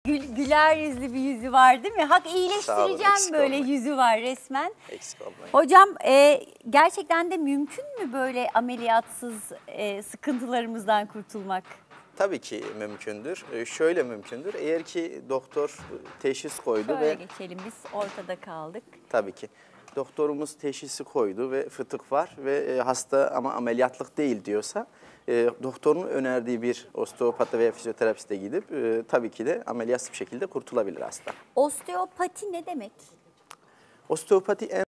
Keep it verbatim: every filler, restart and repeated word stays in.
Gül, güler yüzlü bir yüzü var değil mi? Hak iyileştireceğim eksik böyle olmayın. yüzü var resmen. Eksik olmayın. Hocam e, gerçekten de mümkün mü böyle ameliyatsız e, sıkıntılarımızdan kurtulmak? Tabii ki mümkündür. Ee, şöyle mümkündür. Eğer ki doktor teşhis koydu Şöyle ve geçelim, biz ortada kaldık. tabii ki doktorumuz teşhisi koydu ve fıtık var ve e, hasta ama ameliyatlık değil diyorsa e, doktorun önerdiği bir osteopata veya fizyoterapiste gidip e, tabii ki de ameliyatsız bir şekilde kurtulabilir hasta. Osteopati ne demek? Osteopati en